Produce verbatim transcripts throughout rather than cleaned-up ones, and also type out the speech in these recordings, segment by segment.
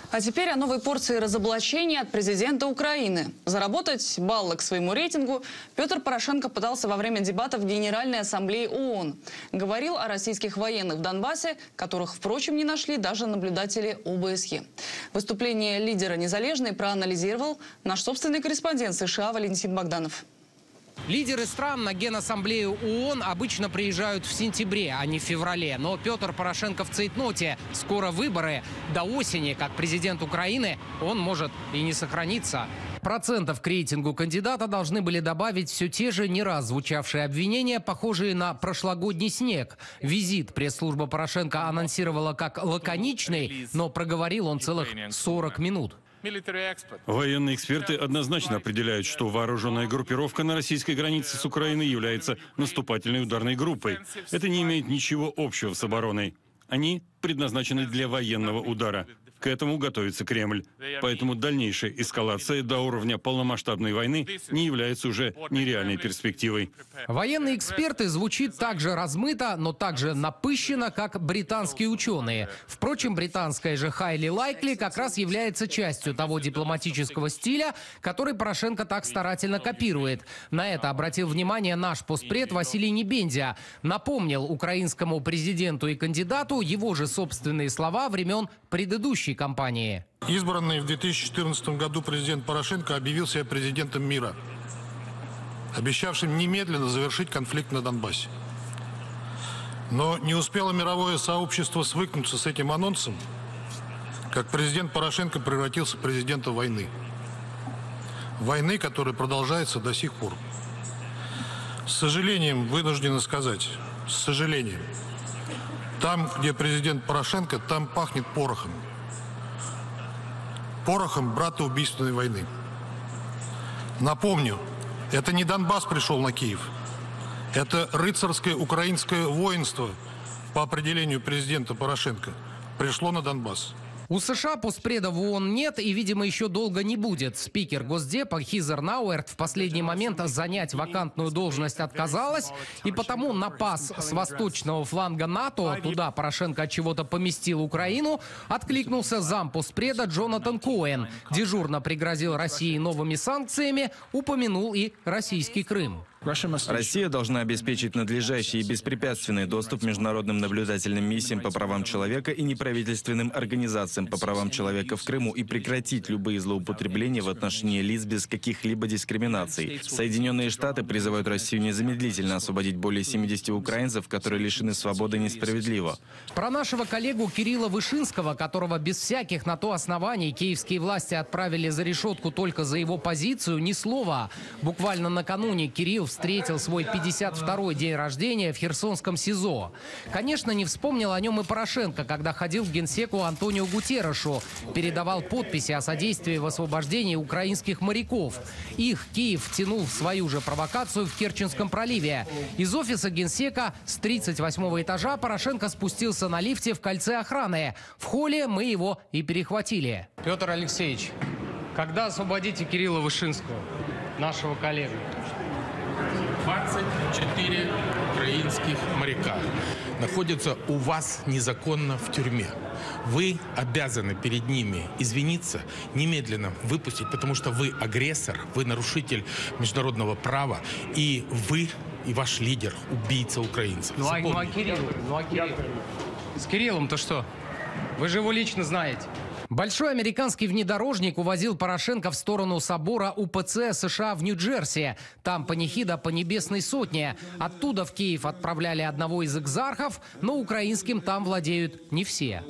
А теперь о новой порции разоблачений от президента Украины. Заработать баллы к своему рейтингу Петр Порошенко пытался во время дебатов в Генеральной Ассамблее ООН. Говорил о российских военных в Донбассе, которых, впрочем, не нашли даже наблюдатели О Бэ Эс Е. Выступление лидера Незалежной проанализировал наш собственный корреспондент США Валентин Богданов. Лидеры стран на Генассамблею ООН обычно приезжают в сентябре, а не в феврале. Но Петр Порошенко в цейтноте. Скоро выборы. До осени, как президент Украины, он может и не сохраниться. Процентов к рейтингу кандидата должны были добавить все те же не раз звучавшие обвинения, похожие на прошлогодний снег. Визит пресс-служба Порошенко анонсировала как лаконичный, но проговорил он целых сорок минут. Военные эксперты однозначно определяют, что вооруженная группировка на российской границе с Украиной является наступательной ударной группой. Это не имеет ничего общего с обороной. Они предназначены для военного удара. К этому готовится Кремль. Поэтому дальнейшая эскалация до уровня полномасштабной войны не является уже нереальной перспективой. Военные эксперты звучит так же размыто, но так же напыщенно, как британские ученые. Впрочем, британская же highly likely как раз является частью того дипломатического стиля, который Порошенко так старательно копирует. На это обратил внимание наш постпред Василий Небендя. Напомнил украинскому президенту и кандидату его же собственные слова времен предыдущей кампании. Избранный в две тысячи четырнадцатом году президент Порошенко объявил себя президентом мира, обещавшим немедленно завершить конфликт на Донбассе. Но не успело мировое сообщество свыкнуться с этим анонсом, как президент Порошенко превратился в президента войны. Войны, которая продолжается до сих пор. С сожалением вынуждены сказать, с сожалением, там, где президент Порошенко, там пахнет порохом. Порохом братоубийственной войны. Напомню, это не Донбасс пришел на Киев. Это рыцарское украинское воинство, по определению президента Порошенко, пришло на Донбасс. У США постпреда в ООН нет и, видимо, еще долго не будет. Спикер Госдепа Хизер Науэрт в последний момент занять вакантную должность отказалась, и потому на пас с восточного фланга НАТО, туда Порошенко от чего-то поместил Украину, откликнулся зам постпреда Джонатан Коэн. Дежурно пригрозил России новыми санкциями, упомянул и российский Крым. Россия должна обеспечить надлежащий и беспрепятственный доступ международным наблюдательным миссиям по правам человека и неправительственным организациям по правам человека в Крыму и прекратить любые злоупотребления в отношении лиц без каких-либо дискриминаций. Соединенные Штаты призывают Россию незамедлительно освободить более семидесяти украинцев, которые лишены свободы несправедливо. Про нашего коллегу Кирилла Вышинского, которого без всяких на то оснований киевские власти отправили за решетку только за его позицию, ни слова. Буквально накануне Кирилл встретил свой пятьдесят второй день рождения в Херсонском СИЗО. Конечно, не вспомнил о нем и Порошенко, когда ходил к генсеку Антонио Гутеррешу, передавал подписи о содействии в освобождении украинских моряков. Их Киев втянул в свою же провокацию в Керченском проливе. Из офиса генсека с тридцать восьмого этажа Порошенко спустился на лифте в кольце охраны. В холле мы его и перехватили. Петр Алексеевич, когда освободите Кирилла Вышинского, нашего коллегу? двадцать четыре украинских моряка находятся у вас незаконно в тюрьме. Вы обязаны перед ними извиниться, немедленно выпустить, потому что вы агрессор, вы нарушитель международного права, и вы, и ваш лидер, убийца украинцев. Ну а, ну, а Кирилл? Ну а Кирилл? С Кириллом-то что? Вы же его лично знаете. Большой американский внедорожник увозил Порошенко в сторону собора У Пэ Цэ США в Нью-Джерси. Там панихида по Небесной Сотне. Оттуда в Киев отправляли одного из экзархов, но украинским там владеют не все.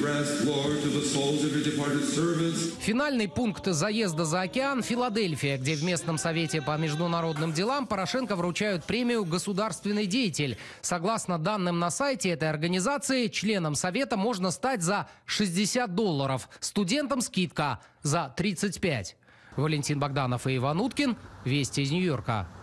Финальный пункт заезда за океан – Филадельфия, где в местном совете по международным делам Порошенко вручают премию «Государственный деятель». Согласно данным на сайте этой организации, членом совета можно стать за шестьдесят долларов. Студентам скидка за тридцать пять. Валентин Богданов и Иван Уткин. Вести из Нью-Йорка.